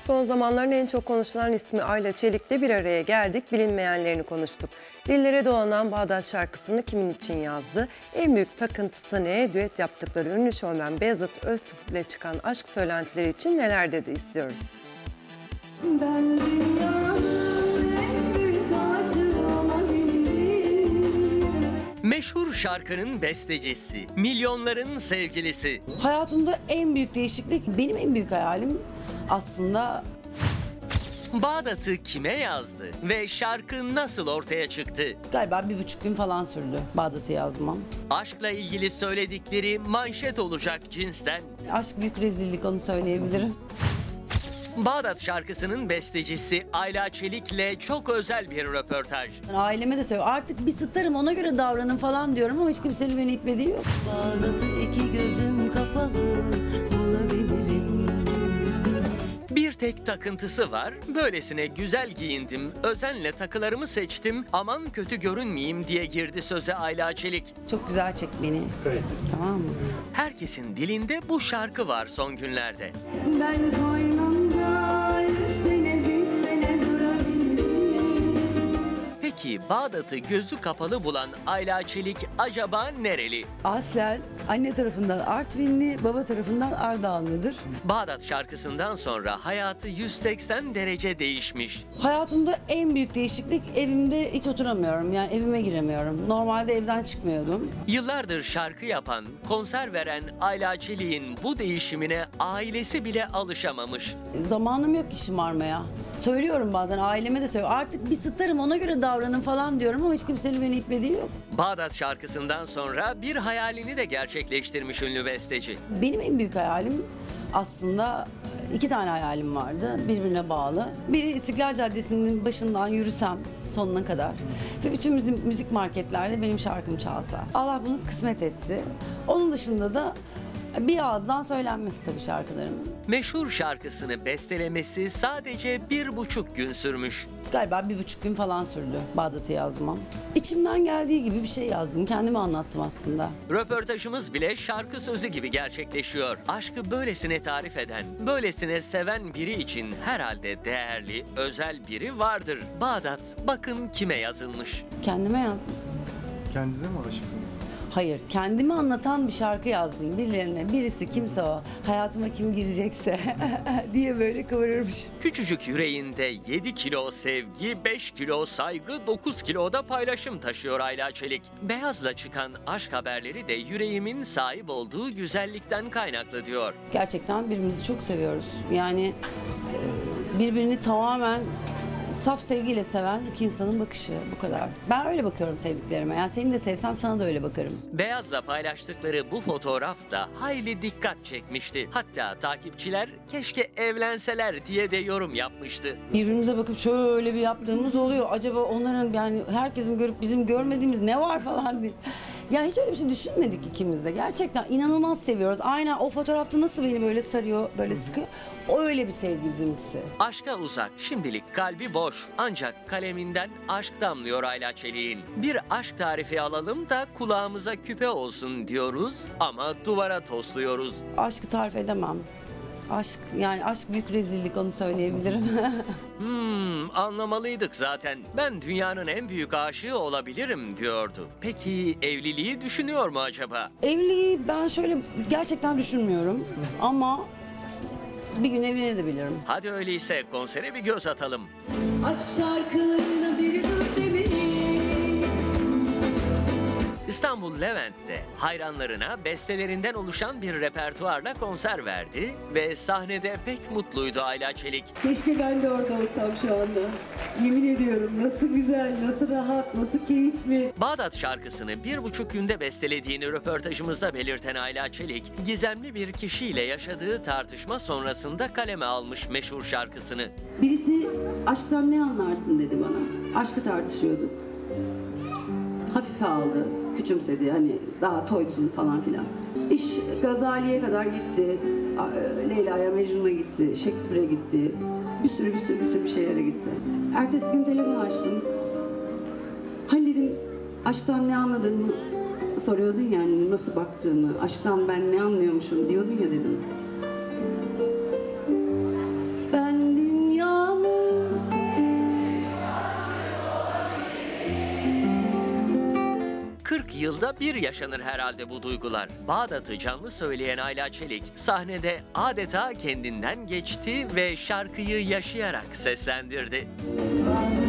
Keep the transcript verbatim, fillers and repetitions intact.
Son zamanların en çok konuşulan ismi Ayla Çelik'le bir araya geldik, bilinmeyenlerini konuştuk. Dillere dolanan Bağdat şarkısını kimin için yazdı? En büyük takıntısı ne? Düet yaptıkları ünlü şovmen Beyazıt Öztürk'le çıkan aşk söylentileri için neler dedi istiyoruz. Ben dünyanın en büyük aşığı olabilirim. Meşhur şarkının bestecisi, milyonların sevgilisi. Hayatımda en büyük değişiklik, benim en büyük hayalim aslında Bağdat'ı kime yazdı ve şarkı nasıl ortaya çıktı? galiba bir buçuk gün falan sürdü Bağdat'ı yazmam. Aşkla ilgili söyledikleri manşet olacak cinsten. Aşk büyük rezillik, onu söyleyebilirim. Bağdat şarkısının bestecisi Ayla Çelik'le çok özel bir röportaj. Aileme de söylüyorum, artık bir sıtarım, ona göre davranın falan diyorum ama hiç kimsenin beni iplediği yok. Bağdat'ı iki gözüm kapalı bulabilirim. Bir tek takıntısı var, böylesine güzel giyindim, özenle takılarımı seçtim, aman kötü görünmeyeyim diye girdi söze Ayla Çelik. Çok güzel çek beni. Evet. Tamam mı? Herkesin dilinde bu şarkı var son günlerde. Ben koynumda yüz sene bin sene durabilirim. Peki Bağdat'ı gözü kapalı bulan Ayla Çelik acaba nereli? Aslen anne tarafından Artvinli, baba tarafından Ardahanlıdır. Bağdat şarkısından sonra hayatı yüz seksen derece değişmiş. Hayatımda en büyük değişiklik, evimde hiç oturamıyorum. Yani evime giremiyorum. Normalde evden çıkmıyordum. Yıllardır şarkı yapan, konser veren Ayla Çelik'in bu değişimine ailesi bile alışamamış. Zamanım yok ki şımarmaya. Söylüyorum bazen, aileme de söylüyorum. Artık bir sıtarım, ona göre davranın falan diyorum ama hiç kimsenin beni iplediği yok. Bağdat şarkısından sonra bir hayalini de gerçekleştirmiş ünlü besteci. Benim en büyük hayalim aslında, iki tane hayalim vardı birbirine bağlı. Biri İstiklal Caddesi'nin başından yürüsem sonuna kadar ve bütün müzik, müzik marketlerde benim şarkım çalsa. Allah bunu kısmet etti. Onun dışında da bir ağızdan söylenmesi tabii şarkılarımın. Meşhur şarkısını bestelemesi sadece bir buçuk gün sürmüş. Galiba bir buçuk gün falan sürdü Bağdat'ı yazmam. İçimden geldiği gibi bir şey yazdım. Kendime anlattım aslında. Röportajımız bile şarkı sözü gibi gerçekleşiyor. Aşkı böylesine tarif eden, böylesine seven biri için herhalde değerli, özel biri vardır. Bağdat, bakın kime yazılmış. Kendime yazdım. Kendinize mi aşıksınız? Hayır, kendimi anlatan bir şarkı yazdım birilerine. Birisi kimse o, hayatıma kim girecekse diye böyle kıvırırmış. Küçücük yüreğinde yedi kilo sevgi, beş kilo saygı, dokuz kilo da paylaşım taşıyor Ayla Çelik. Beyaz'la çıkan aşk haberleri de yüreğimin sahip olduğu güzellikten kaynaklı diyor. Gerçekten birbirimizi çok seviyoruz. Yani e, birbirini tamamen saf sevgiyle seven iki insanın bakışı, bu kadar. Ben öyle bakıyorum sevdiklerime. Yani seni de sevsem sana da öyle bakarım. Beyaz'la paylaştıkları bu fotoğraf da hayli dikkat çekmişti. Hatta takipçiler keşke evlenseler diye de yorum yapmıştı. Birbirimize bakıp şöyle bir yaptığımız oluyor. Acaba onların, yani herkesin görüp bizim görmediğimiz ne var falan diye. Ya hiç öyle bir şey düşünmedik ikimiz de. Gerçekten inanılmaz seviyoruz. Aynen o fotoğrafta nasıl beni böyle sarıyor, böyle sıkıyor. O öyle bir sevgi bizimkisi. Aşka uzak, şimdilik kalbi boş. Ancak kaleminden aşk damlıyor Ayla Çelik'in. Bir aşk tarifi alalım da kulağımıza küpe olsun diyoruz ama duvara tosluyoruz. Aşkı tarif edemem. Aşk, yani aşk büyük rezillik, onu söyleyebilirim. Hmm, anlamalıydık zaten. Ben dünyanın en büyük aşığı olabilirim diyordu. Peki evliliği düşünüyor mu acaba? Evliliği ben şöyle gerçekten düşünmüyorum ama bir gün evlenebilirim. Hadi öyleyse konsere bir göz atalım. Aşk şarkılarında biri dur demeliyim. İstanbul Levent'te hayranlarına bestelerinden oluşan bir repertuarla konser verdi ve sahnede pek mutluydu Ayla Çelik. Keşke ben de orada olsam şu anda. Yemin ediyorum, nasıl güzel, nasıl rahat, nasıl keyifli. Bağdat şarkısını bir buçuk günde bestelediğini röportajımızda belirten Ayla Çelik, gizemli bir kişiyle yaşadığı tartışma sonrasında kaleme almış meşhur şarkısını. Birisi aşktan ne anlarsın dedi bana. Aşkı tartışıyorduk. Hafife aldı, küçümsedi, hani daha toysun falan filan. İş Gazali'ye kadar gitti, Leyla'ya, Mecnun'a gitti, Shakespeare'e gitti. Bir sürü bir sürü bir sürü bir şeylere gitti. Ertesi gün telefon açtım. Hani dedim, aşktan ne anladığımı soruyordun yani, nasıl baktığımı, aşktan ben ne anlıyormuşum diyordun ya dedim. Ben kırk yılda bir yaşanır herhalde bu duygular. Bağdat'ı canlı söyleyen Ayla Çelik sahnede adeta kendinden geçti ve şarkıyı yaşayarak seslendirdi.